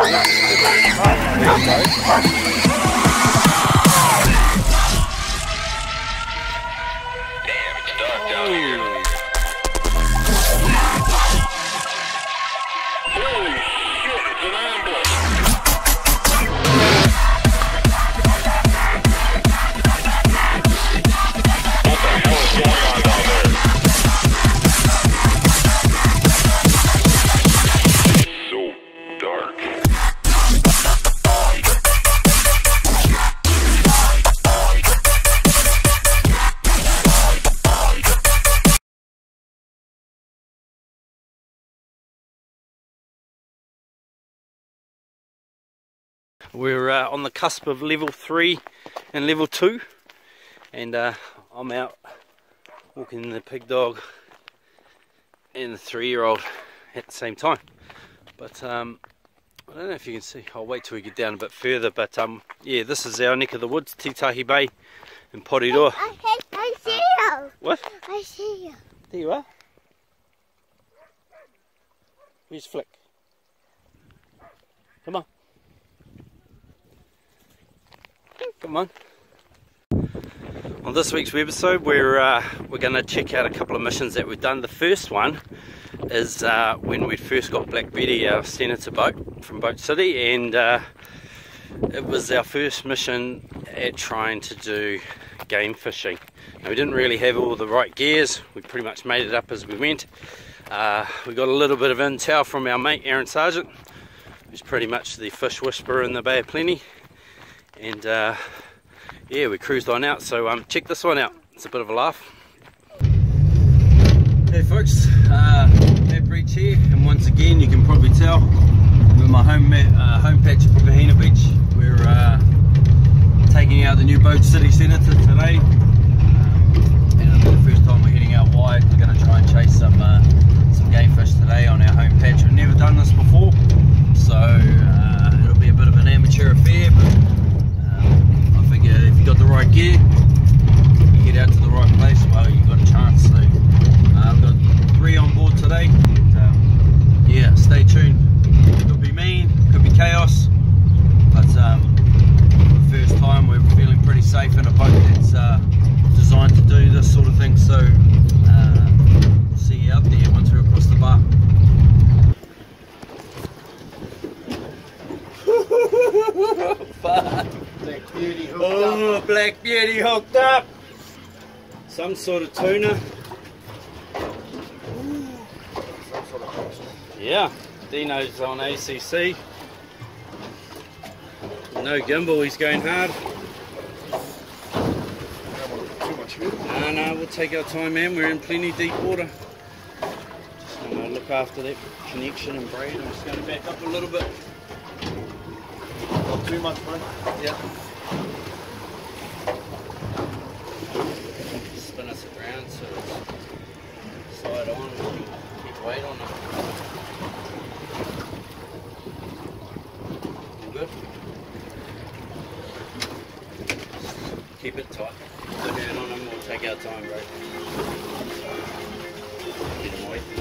it's dark down here. Holy shit, it's an ambush. What the hell is going on down there? So dark. We're on the cusp of level 3 and level 2, and I'm out walking the pig dog and the 3-year-old at the same time. But I don't know if you can see. I'll wait till we get down a bit further. But yeah, this is our neck of the woods, Titahi Bay in Porirua. I see you. What? I see you. There you are. Where's Flick? Come on. Come on. On this week's webisode, we're going to check out a couple of missions that we've done. The first one is when we first got Black Betty, our senator boat from Boat City, and it was our first mission at trying to do game fishing. Now, we didn't really have all the right gears. We pretty much made it up as we went. We got a little bit of intel from our mate Aaron Sargent, who's pretty much the fish whisperer in the Bay of Plenty. And yeah, we cruised on out, so check this one out. It's a bit of a laugh. Hey folks, Matt Breach here, and once again you can probably tell we're my home patch at Whanganui Beach. We're taking out the new Boat City Senator today, and for the first time we're heading out wide. We're going to try and chase some game fish today on our home patch. We've never done this before, so it'll be a bit of an amateur affair, but I figure if you got the right gear, you get out to the right place, well, you got a chance. So we've got 3 on board today, and yeah, stay tuned. Could be mean, could be chaos, but for the first time we're feeling pretty safe in a boat that's designed to do this sort of thing. So we'll see you out there once we're across the bar. Black Beauty hooked up. Black Beauty hooked up. Some sort of tuna. Some sort of coast. Yeah, Dino's on ACC. No gimbal, he's going hard. Too much food. No, we'll take our time, man. We're in plenty deep water. Just going to look after that connection and braid. I'm just going to back up a little bit. Not too much, bro. Yeah. Spin us around so it's slide on and keep weight on it. All good? Keep it tight. Put down on them, we'll take our time, bro. Get them weight.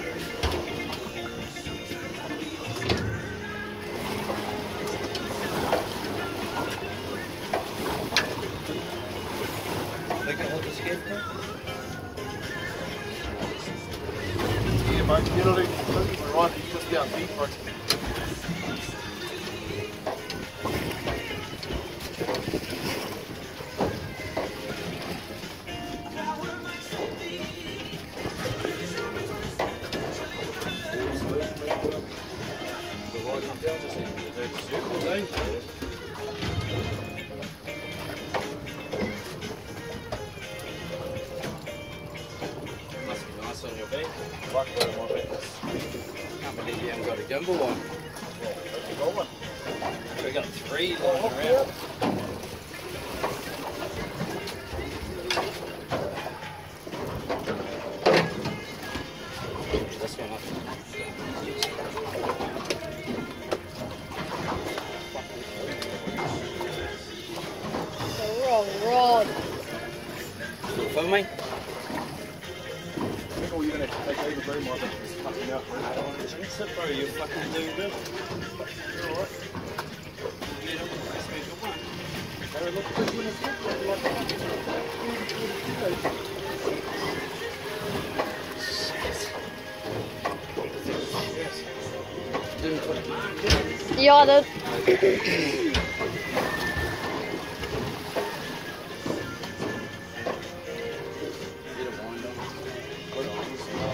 Yeah, mate, you know, we're right, you just down deep, bro. Must be nice on your back. Can't believe you haven't got a gimbal on. We got 3 lying around. This one up. The wrong rod. Filming? I think all you're going to have to take over, bro, might be just cutting out, bro. I don't want to chase. That's it, bro. You're fucking doing good. You're alright. Yeah, that's been a good one. Hey, look, 2 minutes Didn't put it on, did you? Ja, det... Get a wind on. Put it on.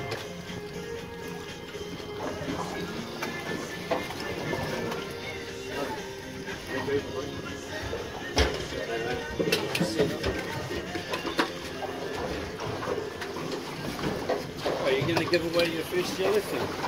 Are you going to give away your first yellowfin?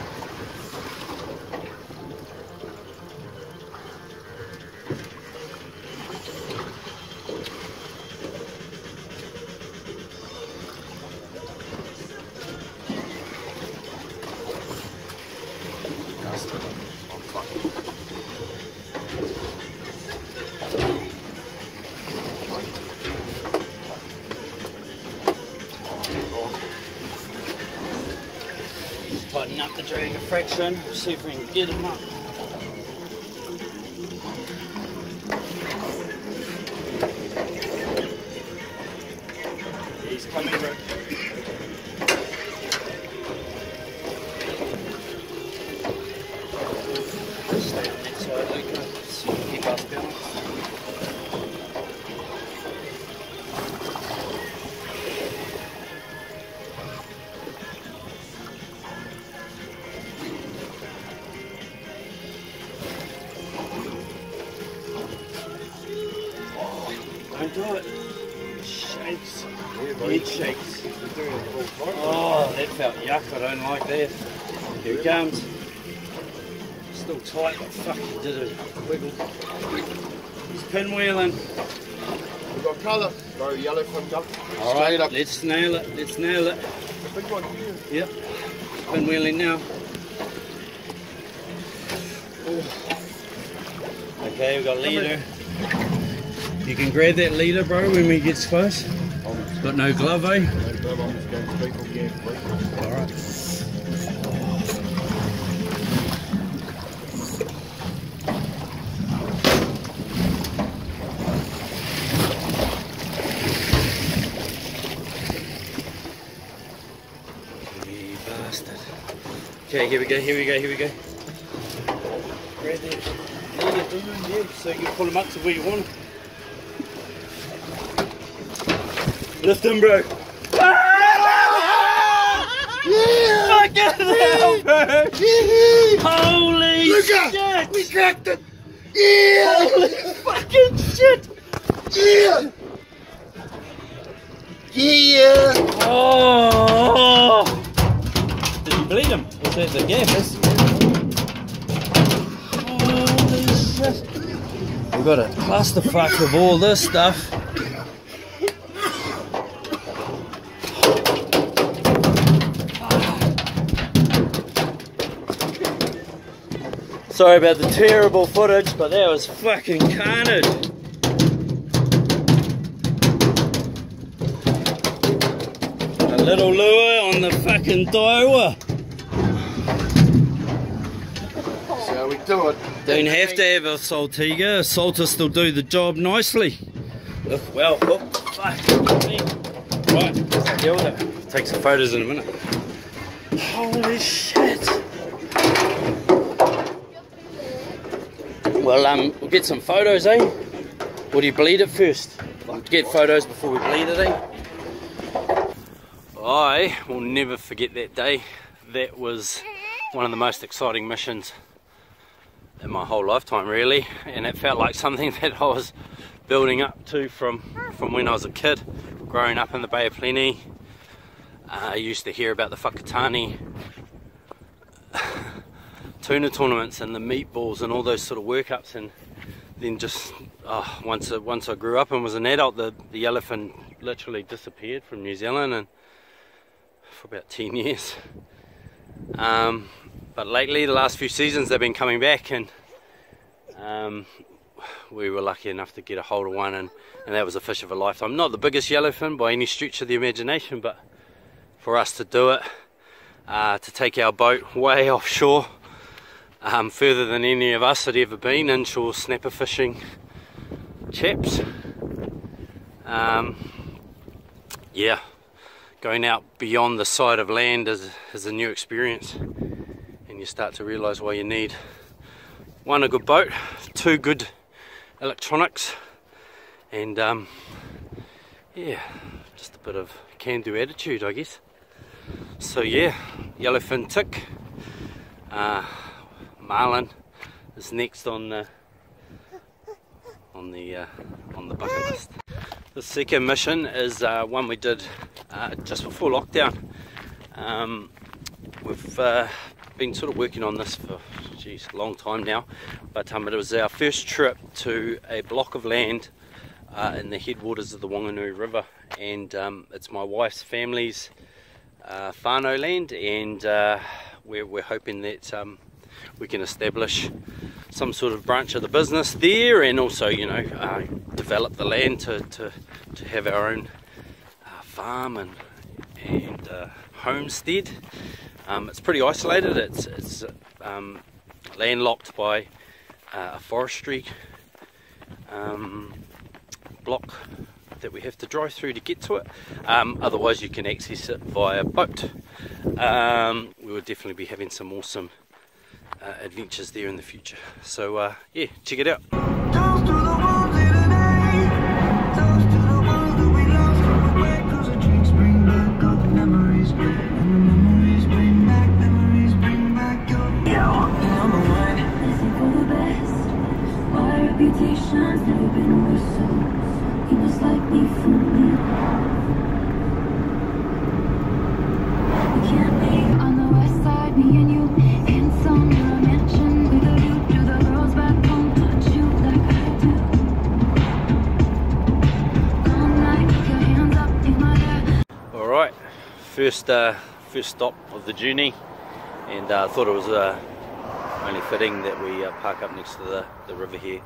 Tighten up the drag a fraction, see if we can get him up. He's coming, bro. Stay on that side, Luca. So you keep us balanced. Don't do it. Shakes. Head shakes. Oh, that felt yuck. I don't like that. Here it comes. Still tight, but fuck, he did a wiggle. He's pinwheeling. We've got colour. Go yellowfin jump. All right, let's nail it. Let's nail it. The big one here. Yep. Pinwheeling now. Okay, we've got leader. You can grab that leader, bro, when we get close. Got no glove, eh? No glove, I'm just going to people again. Alright. You bastard. Okay, here we go, here we go, here we go. Grab that leader, dude, yeah, so you can pull him up to where you want him. Lift him, bro. Yeah! Fucking hell, bro! Holy shit! We cracked it! Yeah! Holy fucking shit! Yeah! Yeah! Oh! Did you bleed him? Was that the gas? Holy shit! We've got a clusterfuck of all this stuff. Sorry about the terrible footage, but that was fucking carnage. A little lure on the fucking Daiwa. That's how we do it. Don't have to have a saltiga. A salter still do the job nicely. Look, well, oh, fuck. Right, let's deal with it. Take some photos in a minute. Holy shit. Well, we'll get some photos, eh? Or do you bleed it first? We'll get photos before we bleed it, eh? I will never forget that day. That was one of the most exciting missions in my whole lifetime, really. And it felt like something that I was building up to from when I was a kid, growing up in the Bay of Plenty. I used to hear about the whakatane tuna tournaments and the meatballs and all those sort of workups, and then just once I grew up and was an adult, the yellowfin literally disappeared from New Zealand and for about 10 years. But lately, the last few seasons, they've been coming back, and we were lucky enough to get a hold of one, and that was a fish of a lifetime. Not the biggest yellowfin by any stretch of the imagination, but for us to do it, to take our boat way offshore further than any of us had ever been, inshore snapper fishing chaps. Yeah, going out beyond the sight of land is a new experience, and you start to realise why you need one, a good boat, two, good electronics, and yeah, just a bit of can-do attitude, I guess. So yeah, yellowfin tick. Marlin is next on the bucket list. The second mission is one we did just before lockdown. We've been sort of working on this for a long time now, but it was our first trip to a block of land in the headwaters of the Whanganui River, and it's my wife's family's whānau land, and we're hoping that we can establish some sort of branch of the business there, and also, you know, develop the land to have our own farm and homestead. It's pretty isolated. It's landlocked by a forestry block that we have to drive through to get to it. Otherwise you can access it via boat. We will definitely be having some awesome adventures there in the future. So yeah, check it out. Alright, first stop of the journey, and I thought it was only fitting that we park up next to the river here.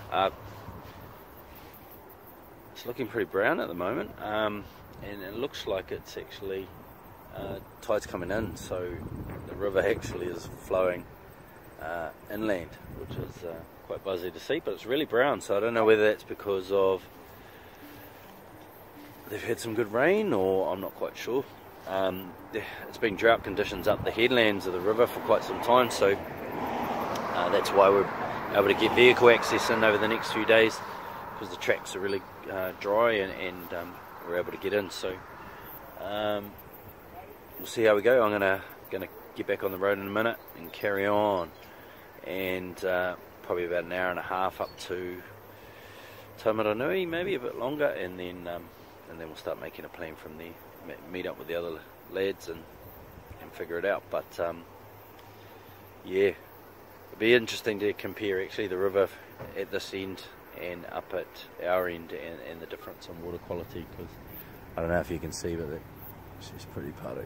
It's looking pretty brown at the moment, and it looks like it's actually tide's coming in, so the river actually is flowing inland, which is quite buzzy to see, but it's really brown, so I don't know whether that's because of they've had some good rain, or I'm not quite sure. It's been drought conditions up the headlands of the river for quite some time, so that's why we're able to get vehicle access in over the next few days, because the tracks are really dry, and we're able to get in. So we'll see how we go. I'm gonna get back on the road in a minute and carry on, and probably about an hour and a half up to Whanganui, maybe a bit longer, and then we'll start making a plan from there. Meet up with the other lads and figure it out. But yeah, it'll be interesting to compare actually the river at this end and up at our end, and the difference in water quality, because I don't know if you can see, but she's pretty putty.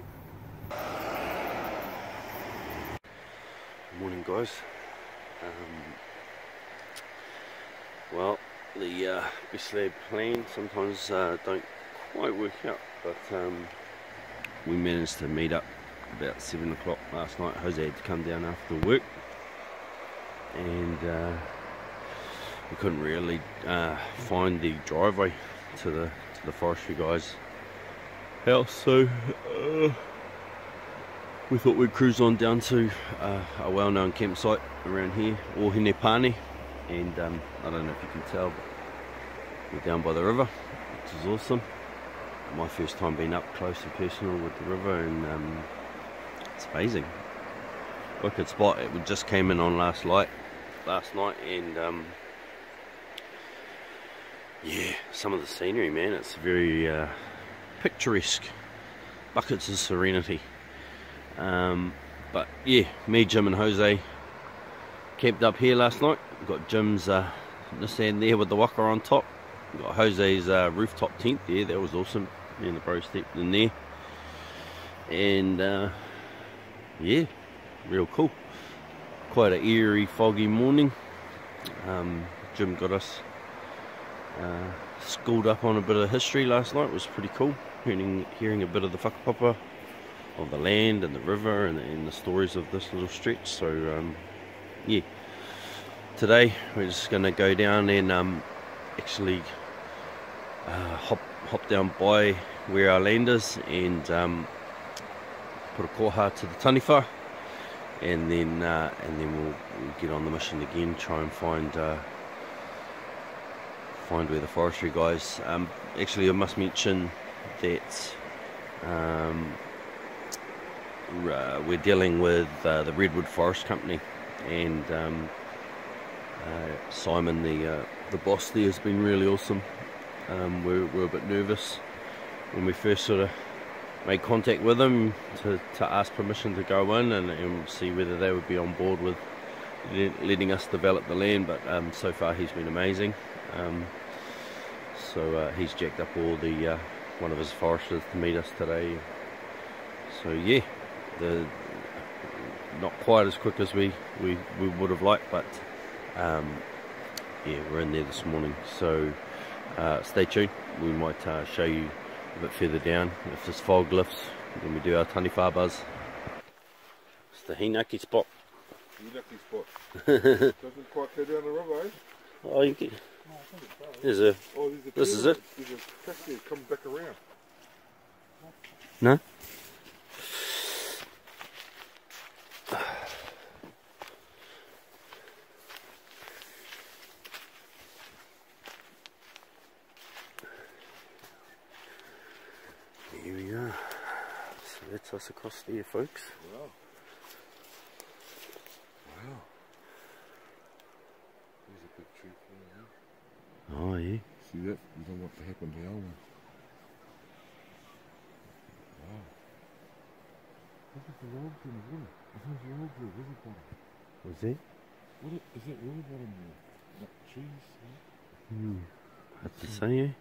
Good morning, guys. Well, the best laid plan sometimes don't quite work out, but we managed to meet up about 7 o'clock last night. Jose had to come down after work, and we couldn't really find the driveway to the forestry guys' house, so we thought we'd cruise on down to a well-known campsite around here, Whanganui, and I don't know if you can tell, but we're down by the river, which is awesome. My first time being up close and personal with the river, and it's amazing. Wicked spot. It just came in on last night, and yeah, some of the scenery, man, it's very picturesque. Buckets of serenity. But yeah, me, Jim and Jose camped up here last night. We've got Jim's Nissan there with the waka on top. We've got Jose's rooftop tent there. That was awesome. Me and the bro stepped in there, and yeah, real cool. Quite an eerie, foggy morning. Jim got us schooled up on a bit of history last night. It was pretty cool, hearing a bit of the whakapapa of the land and the river, and the stories of this little stretch. So yeah, today we're just going to go down and actually hop down by where our land is and put a koha to the taniwha, and then we'll get on the mission again, try and find where the forestry guys. Actually, I must mention that we're dealing with the Redwood Forest Company, and Simon, the boss there, has been really awesome. We're a bit nervous when we first sort of made contact with him to ask permission to go in and see whether they would be on board with letting us develop the land, but so far he's been amazing. So he's jacked up all the one of his foresters to meet us today. So yeah, not quite as quick as we would have liked, but yeah, we're in there this morning. So stay tuned. We might show you a bit further down. If this fog lifts, then we do our taniwha buzz. It's the hinaki spot. Hinaki spot. Doesn't quite go down the river, eh? Oh, you get. There's a. This is it. There's a track there that comes back around. No? Here we are. So that's us across there, folks. Wow. Wow. There's a big tree there. Oh yeah. See that? You don't want to happen to our one. Wow. Look at the logs in the water. There's logs there, river bottom. What's that? What is that river bottom there? Like trees? Hard to say, eh?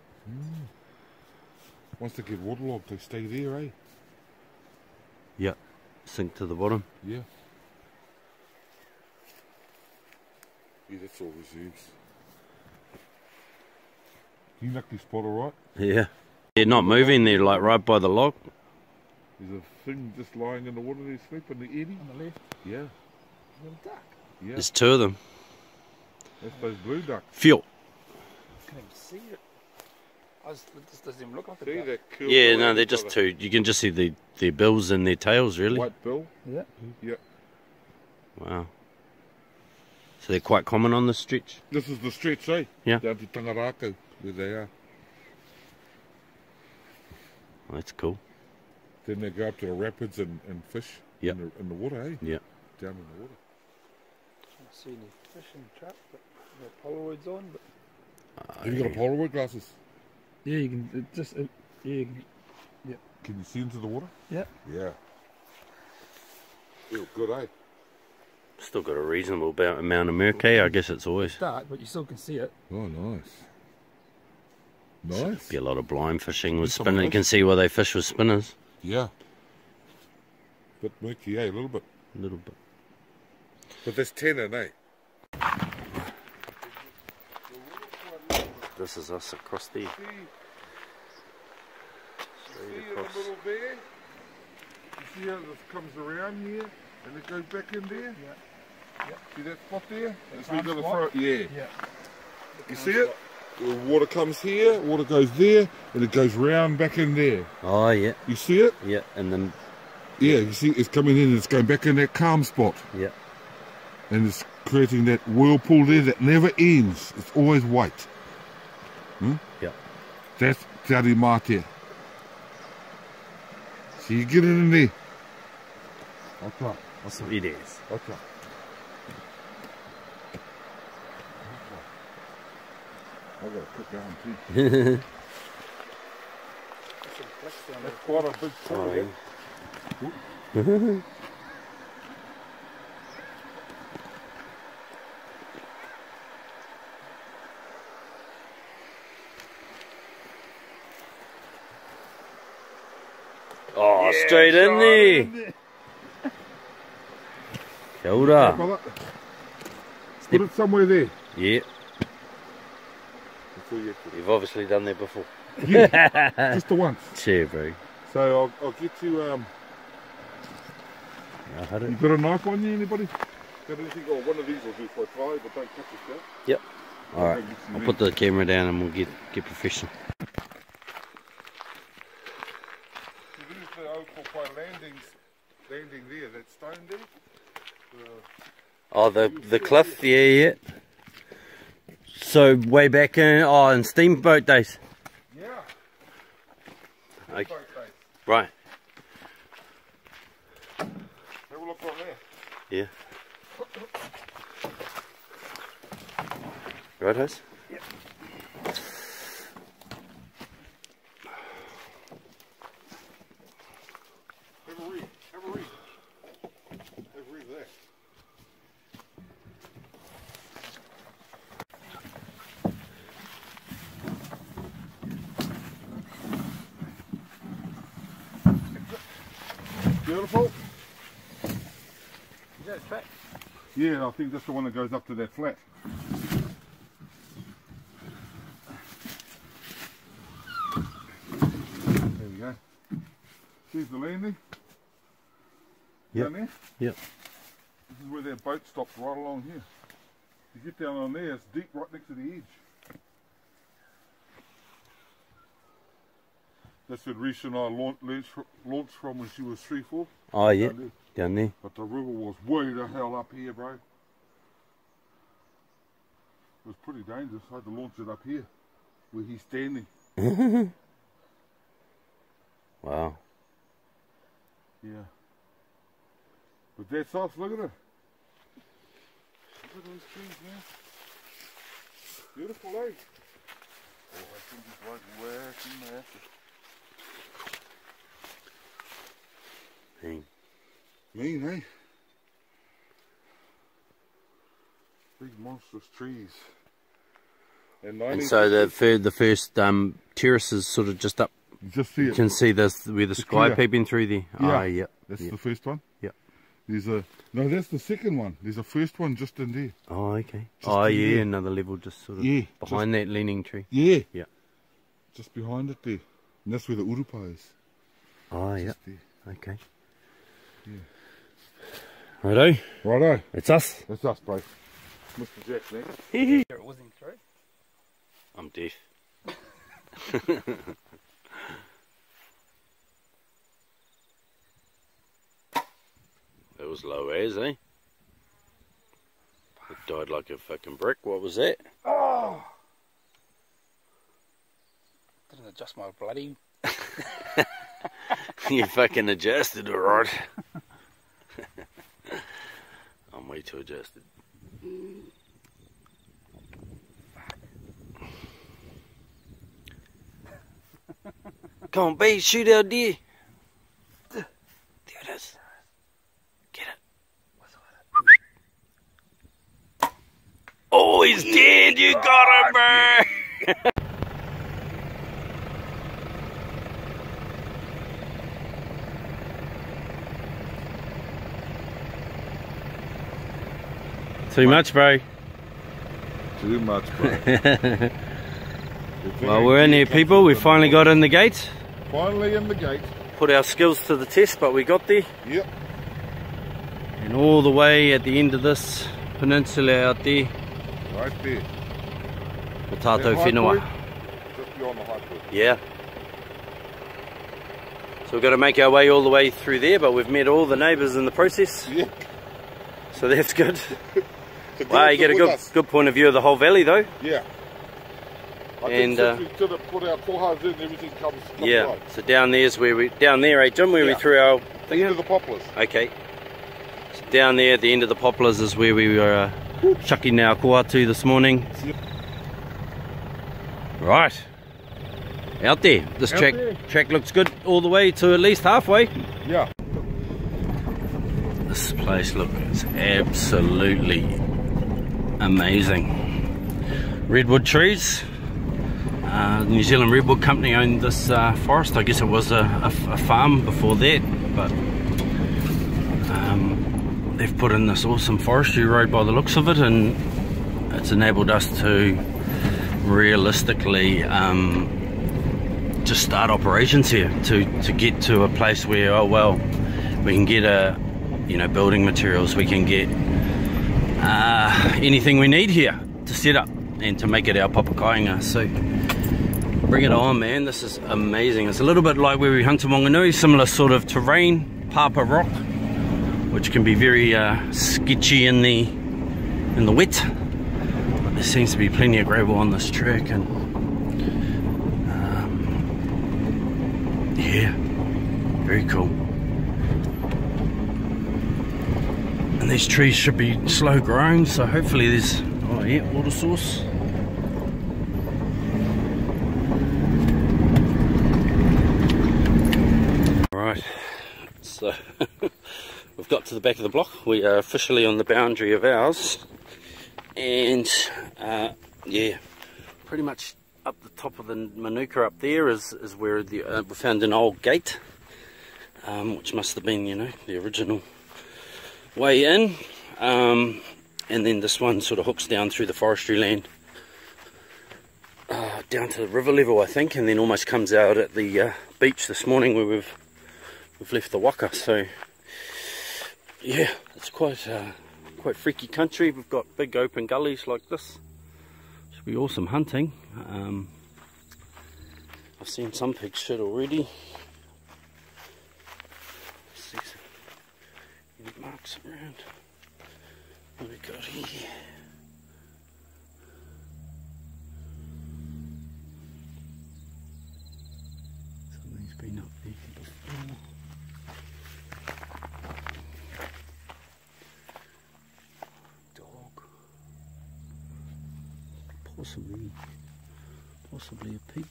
Once they get waterlogged, they stay there, eh? Yep. Sink to the bottom. Yeah. Yeah, that's all reserves. You knock this spot alright? Yeah. They're not moving, they're like right by the log. There's a thing just lying in the water there, sleeping, the eddy. On the left, Yeah. a little duck. Yeah. There's two of them. That's those blue ducks. Fuel. I can't even see it. It just doesn't even look like a See duck. that curl? Yeah, no, they're just two. You can just see their bills and their tails, really. White bill? Yeah. Yeah. Wow. So they're quite common on this stretch? This is the stretch, eh? Yeah. Down to Tangarako, where they are. Oh, that's cool. Then they go up to the rapids and fish Yep. in the water, eh? Yeah. Down in the water. I don't see any fish in the trap, but the Polaroid's on. But Have you got a Polaroid glasses? yeah, you can yeah, you can, Can you see into the water? yeah. Yeah. Feel good, eh? Still got a reasonable amount of mercury. I guess it's always. Dark, but you still can see it. Oh, nice. Nice. Be a lot of blind fishing with Some spinners. You fish. can see why they fish with spinners. Yeah. Bit murky, eh? A little bit. A little bit. But that's tannin, eh? This is us across there. See Straight in the across. middle there? You see how this comes around here and it goes back in there? Yeah. See that spot there? That's calm where you got spot? to throw. Yeah. Yeah. You see it? The water comes here, water goes there, and it goes round back in there. Oh, yeah. You see it? Yeah, and then, Yeah, you see it's coming in and it's going back in that calm spot. yeah. And it's creating that whirlpool there that never ends. It's always white. Yeah. That's Te Ari Mate. So you get it in there. Okay. Awesome. It is. Okay. I've got a quick arm too. That's quite a big Oh, pool. yeah. Oh, straight in there. Kia ora. Brother, put it somewhere there. Yeah, Before you you've obviously done that before. Yeah, just the once. Cheer, bro. So I'll get you. You got a knife on you, anybody? cut anything, or one of these will do for a try, but don't cut yourself. Yep. Alright, I'll put the camera down and we'll get professional. There's the old Kopai landing there, that stone there. Oh, the cliff, yeah. So way back in steamboat days. Yeah. Okay. Steamboat days. Right. Have a look on there. Yeah. Right, Hose? Yep. Have a read. Have a read. Have a read there. Beautiful. Is that a track? Yeah, I think that's the one that goes up to that flat. There we go. Here's the landing. Yep. Down there. Yep. This is where their boat stops, right along here. You get down on there, it's deep right next to the edge. That's where Reese and I launched from when she was 3-4. Oh, yeah. Down there. But the river was way the hell up here, bro. It was pretty dangerous. I had to launch it up here, where he's standing. Wow. Yeah. But that's us, look at it. Look at those trees, man. Beautiful, eh? Oh, I think it's like whacking massive. Dang. Mean, eh? Big monstrous trees. And so the first terrace is sort of just up. You just see it. You can see this where the sky clear. peeping through there. Yeah. Oh, yep. That's yep. the first one. Yep. There's a that's the second one. There's a first one just in there. Oh, okay. Just Oh, in yeah, there. another level just sort of behind that leaning tree. Yeah. Yeah. Just behind it there. And that's where the urupa is. Oh, Just yeah. there. Okay. Yeah. Righto. Righto. It's us. That's us, bro. Mr. Jack next. It wasn't through. I'm deaf. That was low as, eh? It died like a fucking brick. What was that? Oh! Didn't adjust my bloody... You fucking adjusted, alright. I'm way too adjusted. Come on, B, shoot out deer. There it is. Get it. Oh, he's dead. You got him, bro. Too much, bro. Too much, bro. Well, we're in here, people. We finally got in the gate. Finally in the gate. Put our skills to the test, but we got there. Yep. And all the way at the end of this peninsula out there, Right there. the Tato That high Whenua. point, just beyond the high point. Yeah. So we've got to make our way all the way through there, but we've met all the neighbours in the process. Yeah. So that's good. So Wow, you get a good point of view of the whole valley though. Yeah. I And, think since we sort of put our kohas in, everything comes Yeah. right. So down there's where we eh, Jim, where we Yeah. threw our The end of the poplars. Okay. So down there at the end of the poplars is where we were chucking our koatu this morning. Yep. Right. Out there. This Out track there. track looks good all the way to at least halfway. Yeah. This place looks absolutely amazing. Redwood trees. The New Zealand Redwood Company owned this forest. I guess it was a farm before that, but they've put in this awesome forestry road by the looks of it, and it's enabled us to realistically just start operations here to get to a place where, oh well, we can get building materials, we can get anything we need here to set up and to make it our papakainga. So bring it on, man. This is amazing. It's a little bit like where we hunt in Whanganui, similar sort of terrain, papa rock, which can be very sketchy in the wet. But there seems to be plenty of gravel on this track, and yeah, very cool. And these trees should be slow growing, so hopefully there's, oh yeah, water source. Right, so we've got to the back of the block. We are officially on the boundary of ours, and yeah, pretty much up the top of the manuka up there is where we found an old gate, which must have been, you know, the original way in, and then this one sort of hooks down through the forestry land down to the river level, I think, and then almost comes out at the beach this morning where we've left the waka. So yeah, it's quite freaky country. We've got big open gullies like this. Should be awesome hunting. I've seen some pigs shit already. See any marks around. What have we got here? Something's been up there before. Dog. Possibly a pig.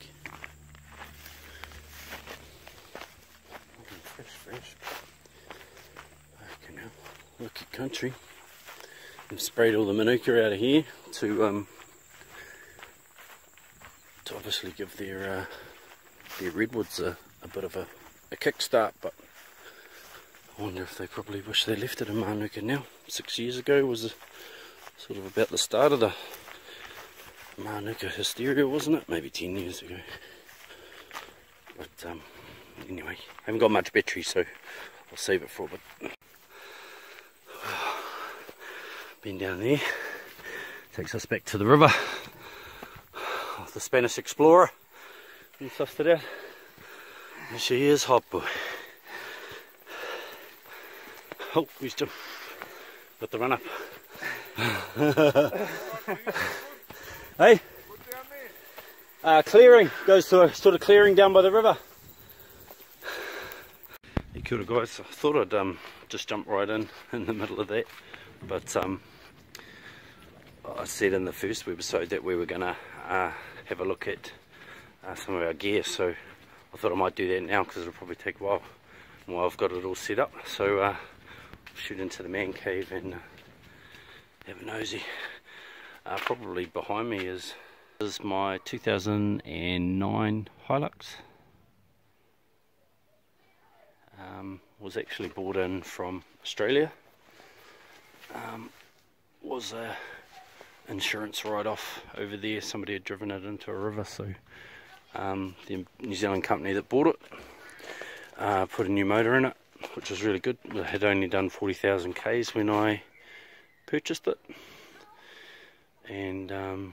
Fresh. Okay, now look at country. We've sprayed all the manuka out of here to obviously give their redwoods a bit of a kickstart, but I wonder if they probably wish they left it in manuka now. 6 years ago was sort of about the start of the manuka hysteria, wasn't it? Maybe 10 years ago. But anyway, I haven't got much battery, so I'll save it for a bit. Been down there, takes us back to the river. The Spanish explorer, we sussed it out. And she is hot, boy. Oh, he's just got the run up. Hey? Clearing, goes to a sort of clearing down by the river. Hey, kia ora guys, I thought I'd just jump right in the middle of that, but I said in the first webisode that we were going to have a look at some of our gear, so I thought I might do that now because it'll probably take a while I've got it all set up. So shoot into the man cave and have a nosy. Probably behind me is my 2009 Hilux. Was actually bought in from Australia. Was a insurance write-off over there. Somebody had driven it into a river, so the New Zealand company that bought it put a new motor in it, which was really good. It had only done 40,000 Ks when I purchased it, and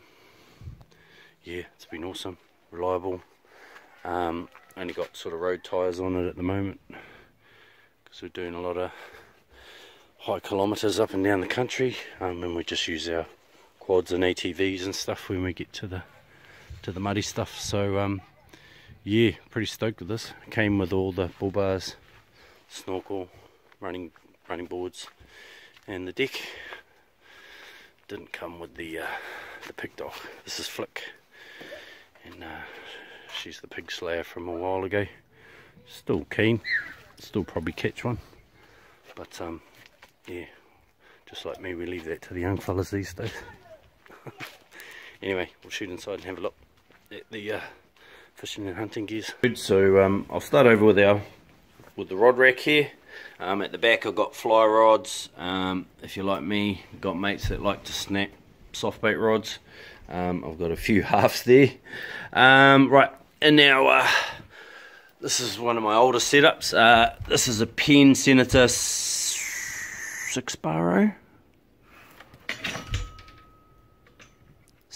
yeah, it's been awesome, reliable. Only got sort of road tyres on it at the moment because we're doing a lot of high kilometres up and down the country, and we just use our quads and ATVs and stuff when we get to the muddy stuff. So yeah, pretty stoked with this. It came with all the bull bars, snorkel, running boards, and the deck. Didn't come with the pig dog. This is Flick, and she's the pig slayer from a while ago. Still keen, still probably catch one, but yeah, just like me, we leave that to the young fellas these days. Anyway, we'll shoot inside and have a look at the fishing and hunting gears. So I'll start over with the rod rack here. At the back I've got fly rods. If you're like me, got mates that like to snap soft bait rods. I've got a few halves there. Right, and now this is one of my older setups. This is a Penn Senator 6 baro.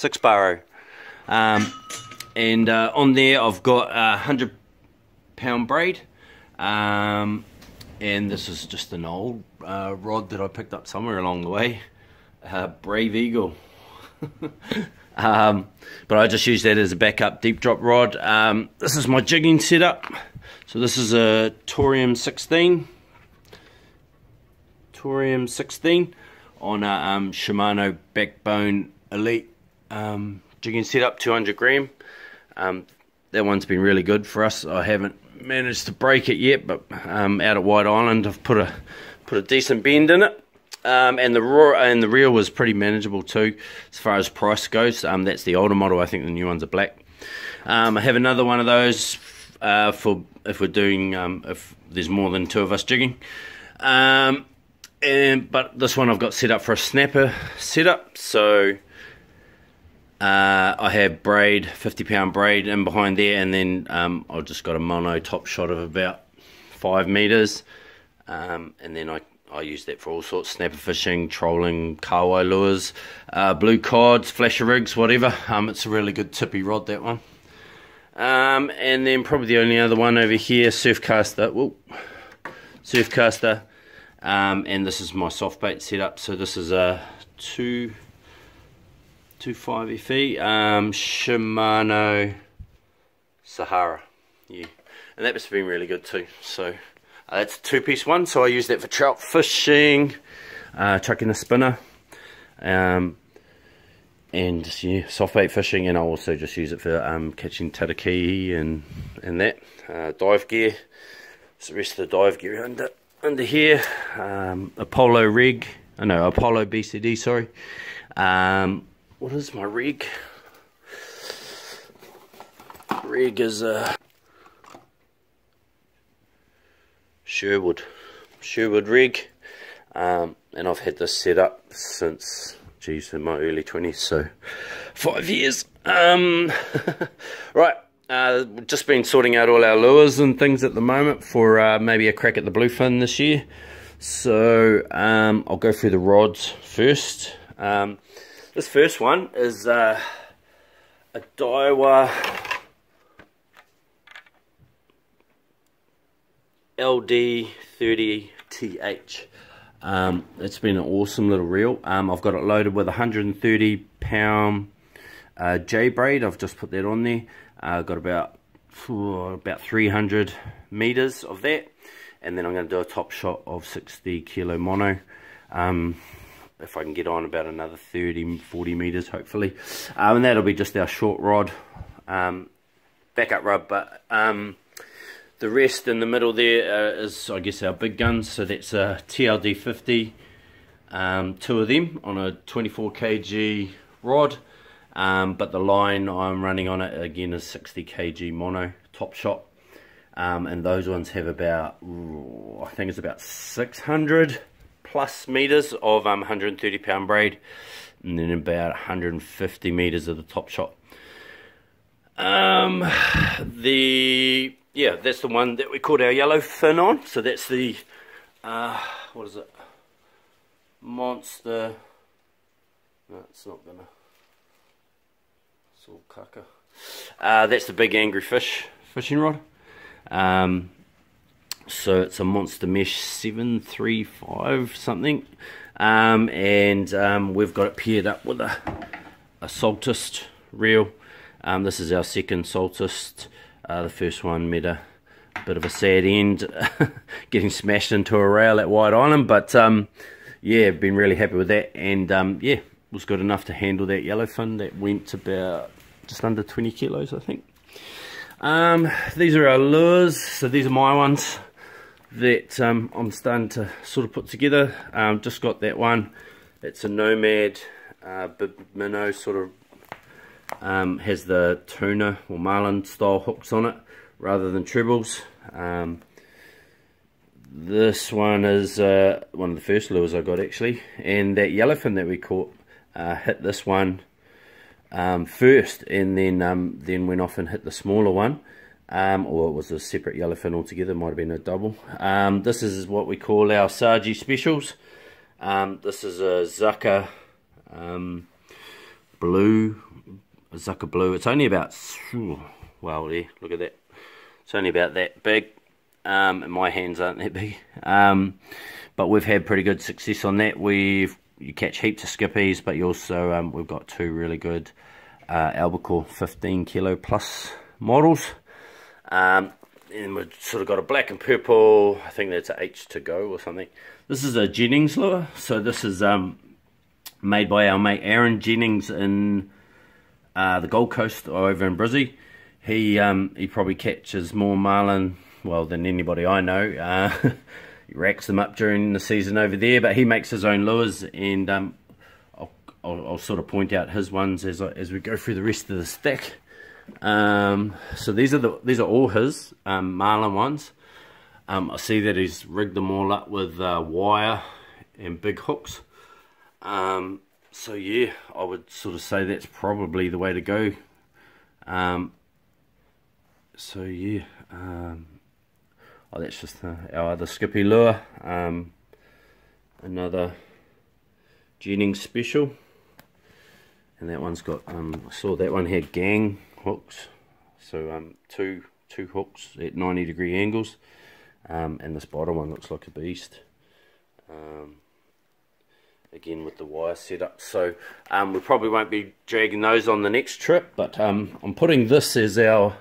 6 and on there I've got a 100-pound braid, and this is just an old rod that I picked up somewhere along the way, Brave Eagle. But I just use that as a backup deep drop rod. This is my jigging setup. So this is a Thorium 16 on a Shimano Backbone Elite jigging setup, 200 gram. That one's been really good for us. I haven't managed to break it yet, but out at White Island I've put a decent bend in it. And the reel was pretty manageable too, as far as price goes. That's the older model. I think the new ones are black. I have another one of those for if we're doing if there's more than 2 of us jigging. But this one I've got set up for a snapper setup. So I have braid, 50-pound braid in behind there, and then I've just got a mono top shot of about 5 meters, and then I use that for all sorts, snapper fishing, trolling, kahawai lures, blue cods, flasher rigs, whatever. It's a really good tippy rod, that one. And then probably the only other one over here, Surfcaster. Whoa. Surfcaster. And this is my soft bait setup. So this is a 2.5 FE Shimano Sahara. Yeah, and that must have been really good too. So that's a 2-piece one, so I use that for trout fishing, chucking a spinner, and yeah, soft bait fishing, and I also just use it for catching taranaki and that. Dive gear, so the rest of the dive gear under here. Apollo rig, Apollo BCD, sorry. What is my rig? Rig is a Sherwood rig, and I've had this set up since, geez, in my early 20s, so 5 years. Right, just been sorting out all our lures and things at the moment for maybe a crack at the bluefin this year. So I'll go through the rods first. This first one is a Daiwa LD30TH. It's been an awesome little reel. I've got it loaded with 130-pound J braid. I've just put that on there. I've got about 300 meters of that, and then I'm going to do a top shot of 60 kilo mono. If I can get on about another 30-40 meters, hopefully, and that'll be just our short rod, backup rod. But the rest in the middle there is, I guess, our big guns. So that's a TLD 50, 2 of them on a 24 kg rod, but the line I'm running on it again is 60 kg mono top shot, and those ones have about, I think it's about 600 plus meters of 130-pound braid, and then about 150 meters of the top shot. Yeah, that's the one that we called our Yellowfin on. So that's the what is it? Monster. No, it's not gonna. It's all kaka. That's the big angry fish fishing rod. So it's a Monster Mesh 735 something, and we've got it paired up with a Saltist reel. This is our second Saltist. The first one met a bit of a sad end, getting smashed into a rail at White Island, but yeah, been really happy with that, and yeah, was good enough to handle that yellowfin that went about just under 20 kilos, I think. These are our lures, so these are my ones that I'm starting to sort of put together. Just got that one. It's a Nomad minnow, sort of has the tuna or marlin style hooks on it rather than trebles. This one is one of the first lures I got, actually, and that yellowfin that we caught hit this one first, and then went off and hit the smaller one, or it was a separate yellowfin altogether, might have been a double. This is what we call our Sargi specials. This is a Zaka blue, a Zucker blue. It's only about, well, there, look at that. It's only about that big. And my hands aren't that big. But we've had pretty good success on that. You catch heaps of skippies, but you also we've got 2 really good albacore 15 kilo plus models. And we've sort of got a black and purple, I think that's a H2Go or something. This is a Jennings lure, so this is made by our mate Aaron Jennings in the Gold Coast or over in Brizzy. He probably catches more marlin, well, than anybody I know. He racks them up during the season over there, but he makes his own lures, and I'll sort of point out his ones as we go through the rest of the stack. So these are all his marlin ones. I see that he's rigged them all up with wire and big hooks. So yeah, I would sort of say that's probably the way to go. So yeah, oh, that's just our other skippy lure. Another Jennings special, and that one's got I saw that one had gang hooks, so two hooks at 90-degree angles, and this bottom one looks like a beast, again with the wire setup. So we probably won't be dragging those on the next trip, but I'm putting this as our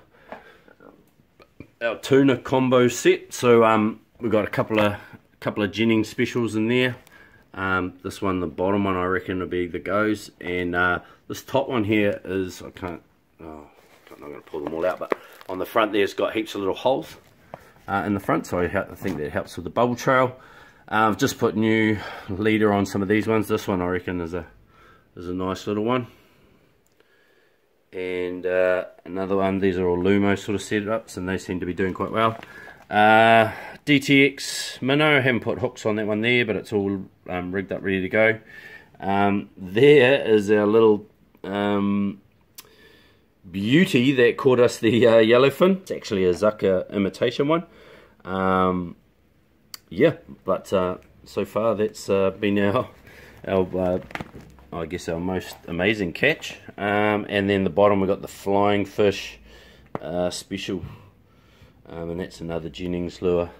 tuna combo set. So we've got a couple of Jennings specials in there. This one, the bottom one, I reckon will be the goes, and this top one here is, I'm not going to pull them all out, but on the front there it's got heaps of little holes in the front, so I think that helps with the bubble trail. I've just put new leader on some of these ones. This one I reckon is a nice little one, and another one. These are all Lumo sort of setups, and they seem to be doing quite well. DTX Minnow, I haven't put hooks on that one there, but it's all rigged up, ready to go. There is our little beauty that caught us the yellowfin. It's actually a Zucker imitation one. Yeah, but so far that's been our I guess our most amazing catch. And then the bottom we got the flying fish special, and that's another Jennings lure.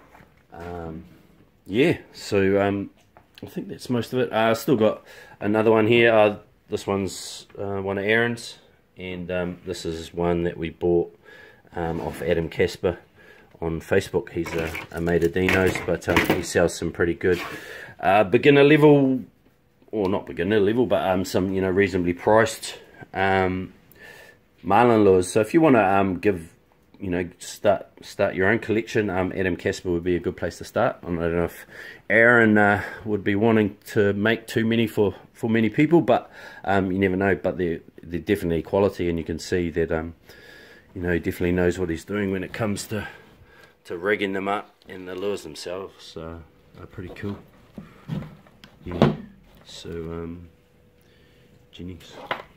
Yeah, so I think that's most of it. I still got another one here. This one's one of Aaron's, and this is one that we bought off Adam Casper on Facebook. He's a mate of Dino's, but he sells some pretty good beginner level, or not beginner level, but some, you know, reasonably priced marlin lures. So if you want to give, you know, start your own collection, Adam Casper would be a good place to start. I don't know if Aaron would be wanting to make too many for many people, but you never know. But they're definitely quality, and you can see that you know, he definitely knows what he's doing when it comes to rigging them up, and the lures themselves are pretty cool. Yeah. So Jennings.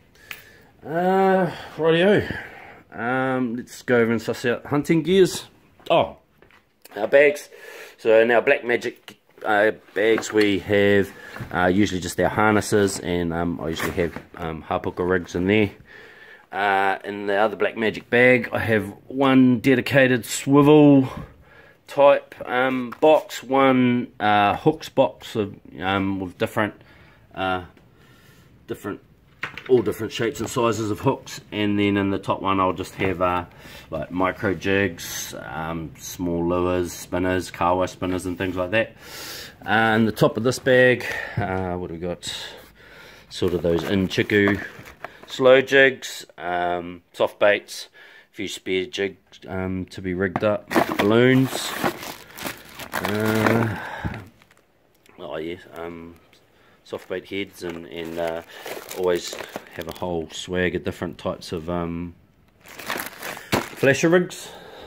Rightio. Let's go over and suss out hunting gears. Oh, our bags. So in our Black Magic bags we have usually just our harnesses, and I usually have harpooker rigs in there. In the other Black Magic bag I have one dedicated swivel type box, one hooks box of, with different all different shapes and sizes of hooks, and then in the top one I'll just have like micro jigs, small lures, spinners, kawa spinners and things like that. And the top of this bag, what have we got? Sort of those in chiku slow jigs, soft baits, a few spare jigs to be rigged up, balloons, oh yes, soft bait heads, and always have a whole swag of different types of flasher rigs.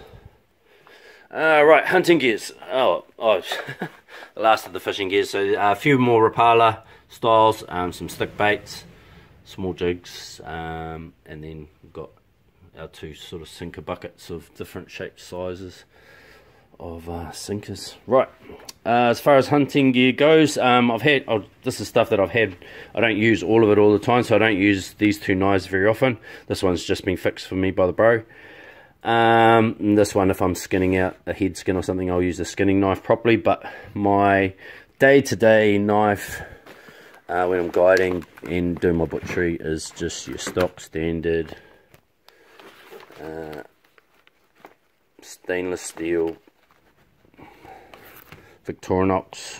Right, hunting gears. Oh, the last of the fishing gears. So a few more Rapala styles, some stick baits, small jigs, and then we've got our two sort of sinker buckets of different shapes, sizes. sinkers. Right, as far as hunting gear goes, this is stuff that I've had. I don't use all of it all the time, so I don't use these two knives very often. This one's just been fixed for me by the bro. And this one, if I'm skinning out a head skin or something, I'll use the skinning knife properly. But my day-to-day knife when I'm guiding and doing my butchery is just your stock standard stainless steel Victorinox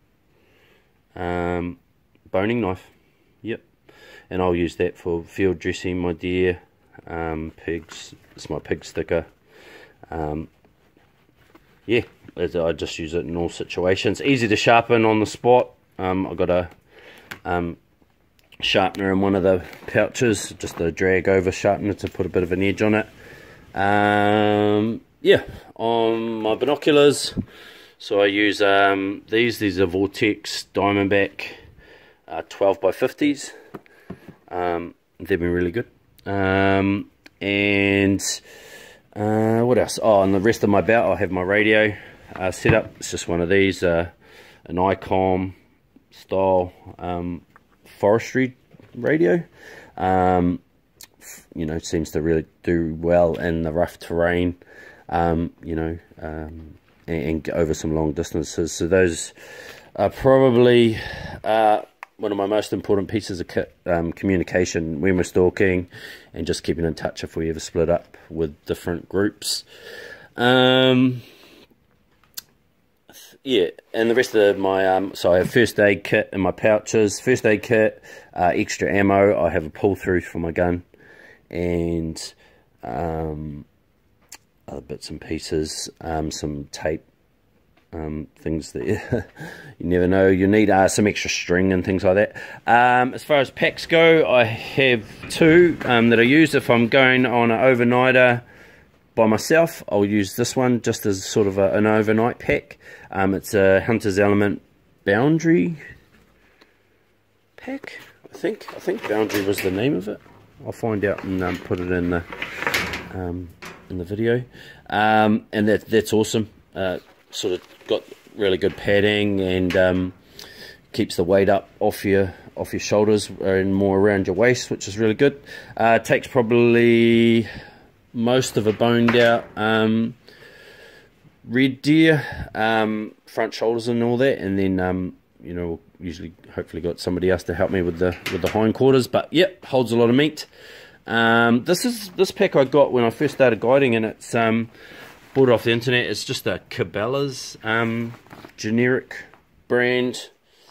boning knife. Yep, and I'll use that for field dressing my deer, pigs. It's my pig sticker. Yeah, I just use it in all situations. Easy to sharpen on the spot. I've got a sharpener in one of the pouches, just a drag over sharpener to put a bit of an edge on it. Yeah, on my binoculars, so I use these are Vortex Diamondback 12 by 50s. They've been really good. And what else? Oh, and the rest of my belt, I have my radio set up. It's just one of these, an ICOM style forestry radio. You know, seems to really do well in the rough terrain, you know, and over some long distances. So those are probably one of my most important pieces of kit, communication when we're stalking, and just keeping in touch if we ever split up with different groups. Yeah, and the rest of my, so I have first aid kit in my pouches, first aid kit, extra ammo, I have a pull through for my gun, and other bits and pieces, some tape, things that you never know you need, some extra string and things like that. As far as packs go, I have two that I use if I'm going on an overnighter by myself. I'll use this one just as sort of an overnight pack. It's a Hunter's Element Boundary pack, I think Boundary was the name of it. I'll find out and put it in the video. And that's awesome. Sort of got really good padding, and keeps the weight up off your shoulders and more around your waist, which is really good. Takes probably most of a boned out red deer, front shoulders and all that, and then you know, usually hopefully got somebody else to help me with the hindquarters. But yep, holds a lot of meat. This pack I got when I first started guiding, and it's bought it off the internet. It's just a Cabela's generic brand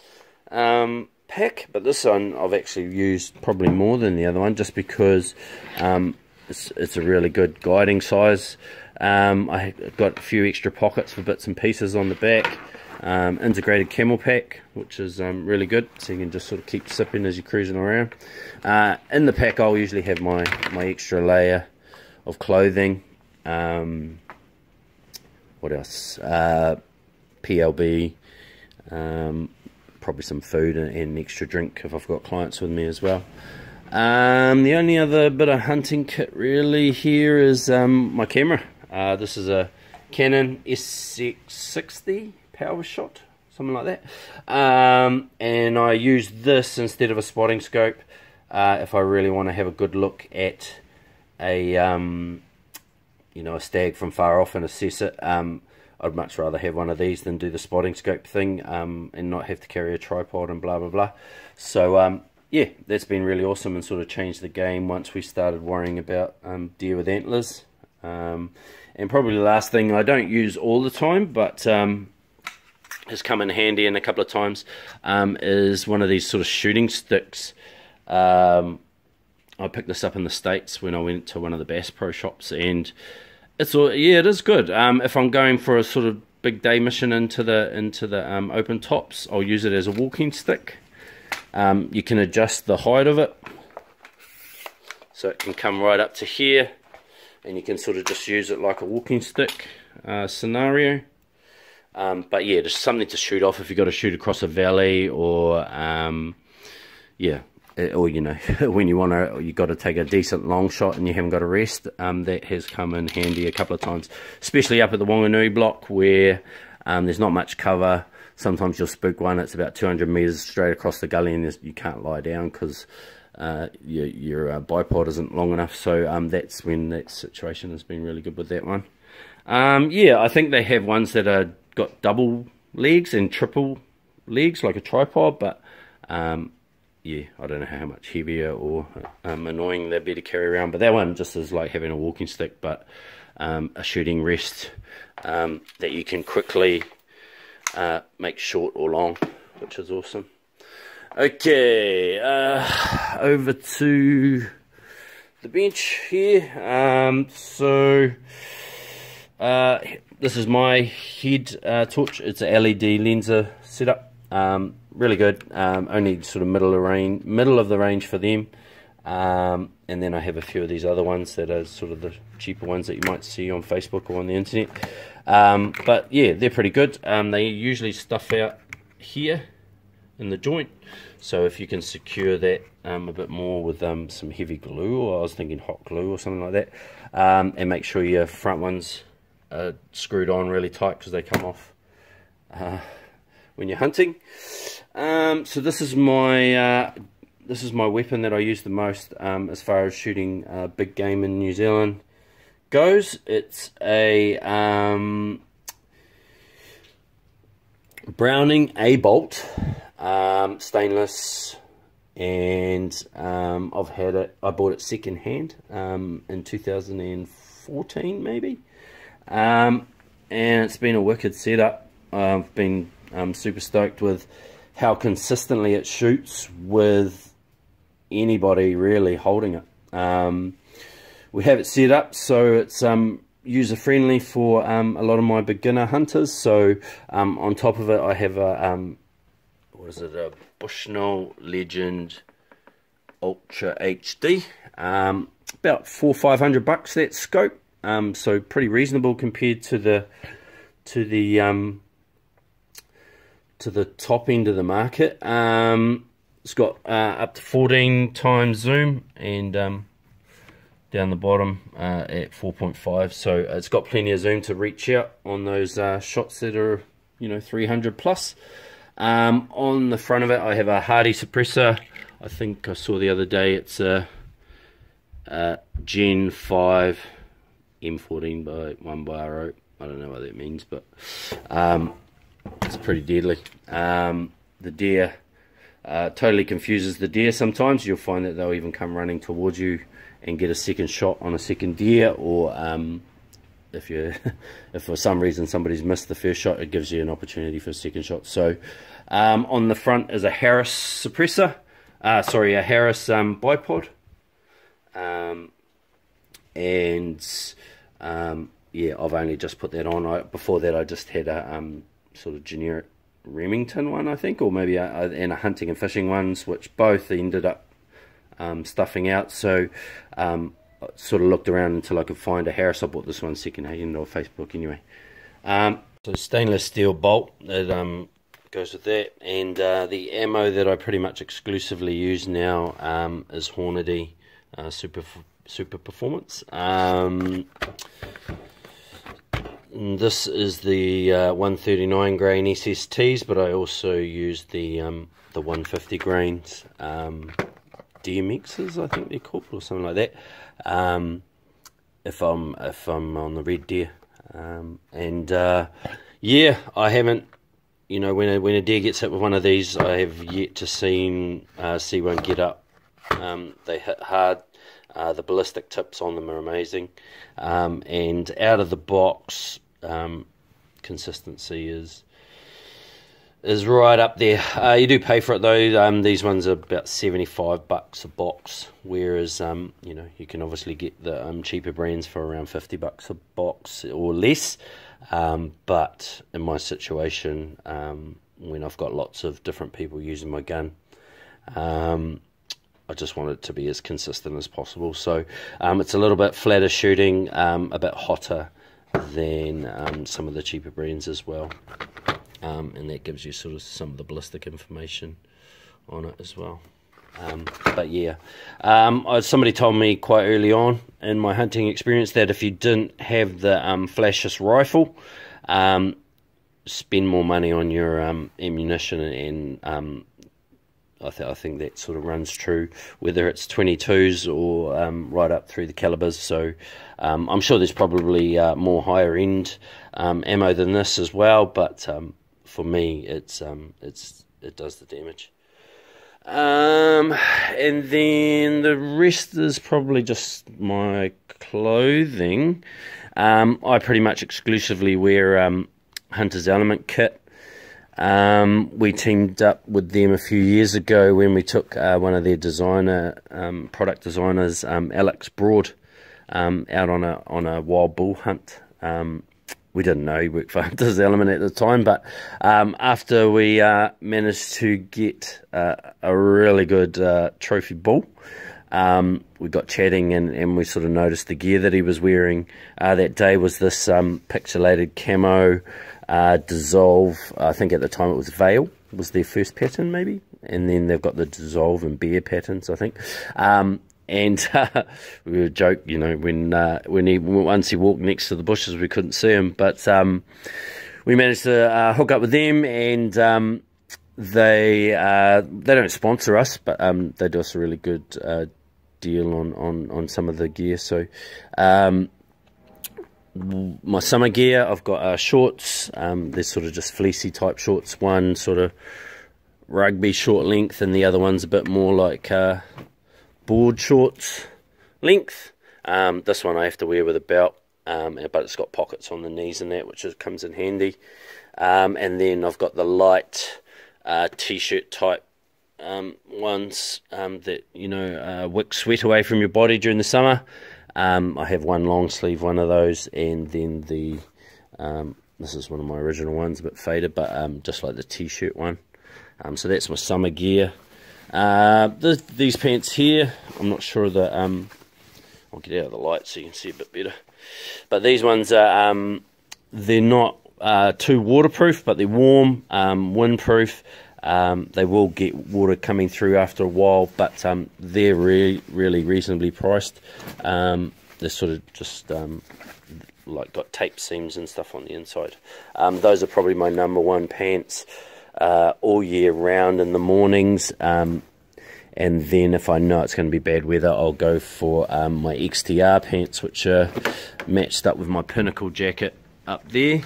pack, but this one I've actually used probably more than the other one, just because it's a really good guiding size. I got a few extra pockets for bits and pieces on the back. Integrated camel pack, which is really good, so you can just sort of keep sipping as you're cruising around. In the pack I'll usually have my extra layer of clothing. What else? PLB, probably some food and extra drink if I've got clients with me as well. The only other bit of hunting kit really here is my camera. This is a Canon SX60 Power Shot, something like that. And I use this instead of a spotting scope if I really want to have a good look at a you know, a stag from far off and assess it. I'd much rather have one of these than do the spotting scope thing, and not have to carry a tripod and blah blah blah. So yeah, that's been really awesome and sort of changed the game once we started worrying about deer with antlers. And probably the last thing I don't use all the time, but has come in handy in a couple of times, is one of these sort of shooting sticks. I picked this up in the States when I went to one of the Bass Pro shops, and it's all, yeah, it is good. If I'm going for a sort of big day mission into the open tops, I'll use it as a walking stick. You can adjust the height of it, so it can come right up to here, and you can sort of just use it like a walking stick scenario. But yeah, just something to shoot off if you've got to shoot across a valley, or yeah, or you know, when you want to, you got to take a decent long shot and you haven't got a rest, that has come in handy a couple of times, especially up at the Whanganui block where there's not much cover. Sometimes you'll spook one, it's about 200 metres straight across the gully, and you can't lie down because your bipod isn't long enough. So that's when that situation has been really good with that one. Yeah, I think they have ones that are got double legs and triple legs like a tripod, but yeah, I don't know how much heavier or annoying they'd be to carry around, but that one just is like having a walking stick, but a shooting rest that you can quickly make short or long, which is awesome. Okay, over to the bench here. So this is my head torch. It's a LED lenser setup. Really good. Only sort of middle of the range for them. And then I have a few of these other ones that are sort of the cheaper ones that you might see on Facebook or on the internet. But yeah, they're pretty good. They usually stuff out here in the joint, so if you can secure that a bit more with some heavy glue, or I was thinking hot glue or something like that, and make sure your front ones are screwed on really tight because they come off when you're hunting. So this is my weapon that I use the most as far as shooting big game in New Zealand goes. It's a Browning A-bolt, stainless, and I've had it. I bought it second hand in 2014 maybe, and it's been a wicked setup. I've been super stoked with how consistently it shoots with anybody really holding it. We have it set up so it's user friendly for a lot of my beginner hunters. So on top of it I have a what is it, a Bushnell Legend Ultra HD, about $400-500 that scope, so pretty reasonable compared to the top end of the market. It's got up to 14 times zoom, and down the bottom at 4.5, so it's got plenty of zoom to reach out on those shots that are, you know, 300 plus. On the front of it I have a Hardy suppressor. I think I saw the other day it's a Gen 5 M14 by 1x. I don't know what that means, but it's pretty deadly. The deer totally confuses the deer sometimes. You'll find that they'll even come running towards you and get a second shot on a second deer, or if for some reason somebody's missed the first shot, it gives you an opportunity for a second shot. So on the front is a Harris suppressor, sorry, a Harris bipod, and yeah, I've only just put that on. Before that I just had a sort of generic Remington one, I think, or maybe and a hunting and fishing ones, which both ended up stuffing out. So I sort of looked around until I could find a Harris. I bought this one second hand on Facebook anyway. So stainless steel bolt that goes with that, and the ammo that I pretty much exclusively use now is Hornady Super Performance. This is the 139 grain SSTs, but I also use the 150 grains DMXs, I think they're called, or something like that. If I'm on the red deer, and yeah, I haven't, you know, when a deer gets hit with one of these, I have yet to see one get up. They hit hard. The ballistic tips on them are amazing, and out of the box, consistency is right up there. You do pay for it though. These ones are about $75 a box, whereas you know, you can obviously get the cheaper brands for around $50 a box or less. But in my situation, when I've got lots of different people using my gun, I just want it to be as consistent as possible. So it's a little bit flatter shooting, a bit hotter than some of the cheaper brands as well. And that gives you sort of some of the ballistic information on it as well. But yeah, somebody told me quite early on in my hunting experience that if you didn't have the flashless rifle, spend more money on your ammunition, and I think that sort of runs true, whether it's 22s or right up through the calibers. So I'm sure there's probably more higher end ammo than this as well, but for me it does the damage. And then the rest is probably just my clothing. I pretty much exclusively wear Hunter's Element kit. We teamed up with them a few years ago when we took one of their product designers, Alex Broad, out on a wild bull hunt. We didn't know he worked for Hunter's Element at the time, but after we managed to get a really good trophy bull, we got chatting, and we sort of noticed the gear that he was wearing that day was this pixelated camo dissolve. I think at the time it was Veil was their first pattern, maybe, and then they've got the dissolve and bear patterns, I think. And we would joke, you know, once he walked next to the bushes, we couldn't see him, but we managed to hook up with them, and they don't sponsor us, but they do us a really good deal on some of the gear. So my summer gear, I've got shorts. They're sort of just fleecy type shorts. One sort of rugby short length, and the other one's a bit more like board shorts length. This one I have to wear with a belt, but it's got pockets on the knees and that, which comes in handy. And then I've got the light t-shirt type ones that, you know, wick sweat away from your body during the summer. I have one long sleeve one of those, and then the this is one of my original ones, a bit faded, but just like the t-shirt one. So that's my summer gear. These pants here, I'm not sure that I'll get out of the light so you can see a bit better, but these ones are they're not too waterproof, but they're warm, windproof. They will get water coming through after a while, but they're really reasonably priced. They're sort of just like got tape seams and stuff on the inside. Those are probably my number one pants all year round in the mornings. And then if I know it's going to be bad weather, I'll go for my XTR pants, which are matched up with my Pinnacle jacket up there.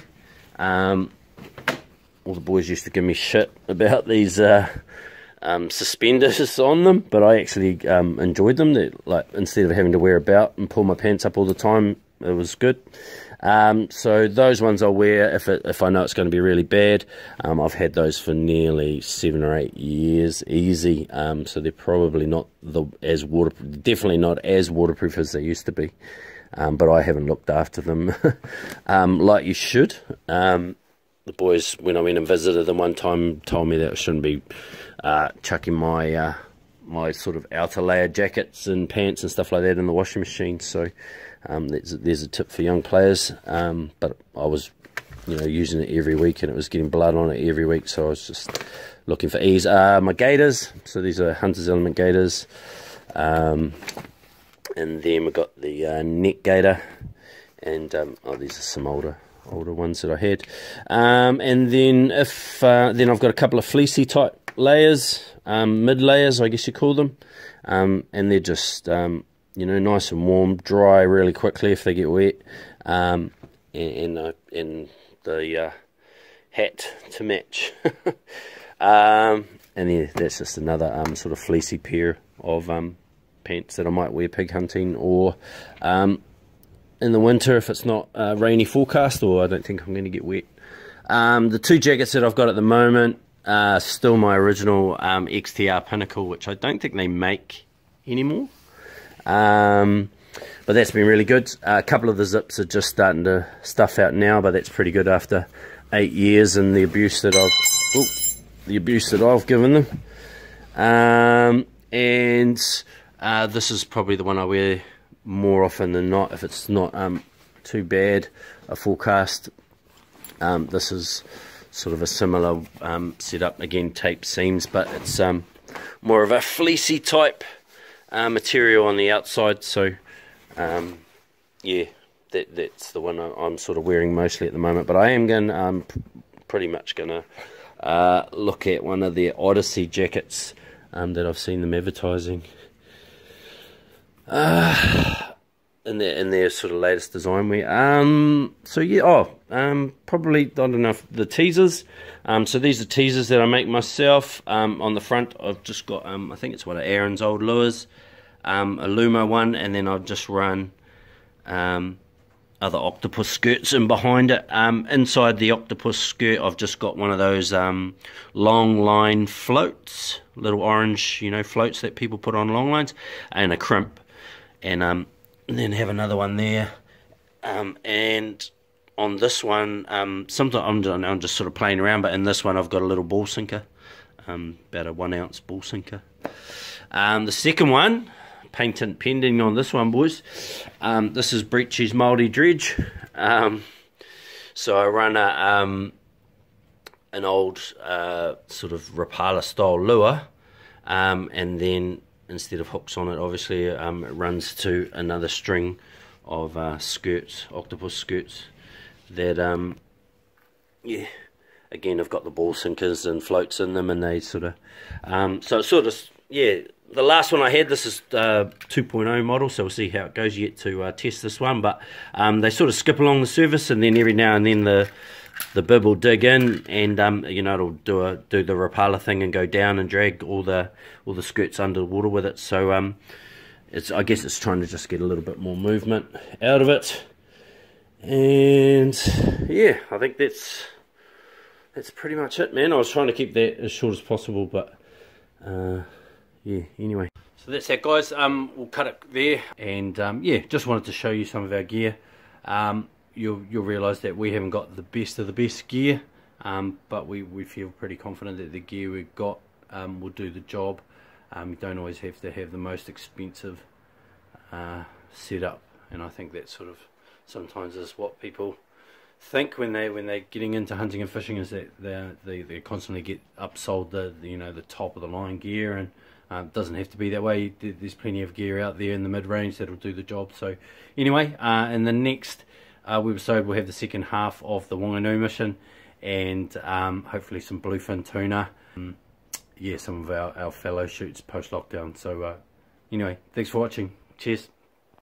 All the boys used to give me shit about these suspenders on them, but I actually enjoyed them. They're, like, instead of having to wear a belt and pull my pants up all the time, it was good. So those ones I'll wear if I know it's going to be really bad. I've had those for nearly 7 or 8 years, easy. So they're probably not definitely not as waterproof as they used to be. But I haven't looked after them like you should. The boys, when I went and visited them one time, told me that I shouldn't be chucking my my sort of outer layer jackets and pants and stuff like that in the washing machine. So there's a tip for young players. But I was, you know, using it every week, and it was getting blood on it every week. So I was just looking for ease. My gaiters. So these are Hunter's Element gaiters. And then we've got the neck gaiter, and these are some older ones that I had. And then then I've got a couple of fleecy type layers, mid layers I guess you call them, and they're just you know, nice and warm, dry really quickly if they get wet, and the hat to match. And then that's just another sort of fleecy pair of pants that I might wear pig hunting, or in the winter if it's not a rainy forecast, or I don't think I'm going to get wet. The two jackets that I've got at the moment are still my original XTR Pinnacle, which I don't think they make anymore. But that's been really good. A couple of the zips are just starting to stuff out now, but that's pretty good after 8 years and the abuse that I've given them. And this is probably the one I wear more often than not if it's not too bad a forecast. This is sort of a similar setup, again tape seams, but it's more of a fleecy type material on the outside. So yeah, that's the one I'm sort of wearing mostly at the moment. But I am going pretty much going to look at one of their Odyssey jackets that I've seen them advertising in their sort of latest design wear. So yeah, probably, I don't know if the teasers. So these are teasers that I make myself. On the front I've just got I think it's one of Aaron's old lures, a Lumo one, and then I've just run other octopus skirts in behind it. Inside the octopus skirt I've just got one of those long line floats, little orange, you know, floats that people put on long lines, and a crimp, and then have another one there, and on this one, sometimes I'm just sort of playing around, but in this one I've got a little ball sinker, about a 1 ounce ball sinker. The second one, patent pending on this one, boys. This is Breachy's Mouldy Dredge. So I run an old sort of Rapala style lure, and then instead of hooks on it, obviously, it runs to another string of skirts, octopus skirts, that yeah, again, I've got the ball sinkers and floats in them, and they sort of so it's sort of, yeah, the last one I had, this is 2.0 model, so we'll see how it goes yet to test this one, but they sort of skip along the surface, and then every now and then the bib will dig in, and you know, it'll do the Rapala thing and go down and drag all the skirts under the water with it. So I guess it's trying to just get a little bit more movement out of it. And yeah, I think that's pretty much it, man. I was trying to keep that as short as possible, but yeah, anyway. So that's that, guys. We'll cut it there, and yeah, just wanted to show you some of our gear. You'll realise that we haven't got the best of the best gear, but we feel pretty confident that the gear we've got will do the job. You don't always have to have the most expensive setup, and I think that sort of sometimes is what people think when they're getting into hunting and fishing, is that they constantly get upsold the top of the line gear, and it doesn't have to be that way. There's plenty of gear out there in the mid-range that'll do the job. So anyway, in the next webisode we'll have the second half of the Whanganui mission, and hopefully some bluefin tuna, yeah, some of our fellow shoots post lockdown. So anyway, thanks for watching. Cheers.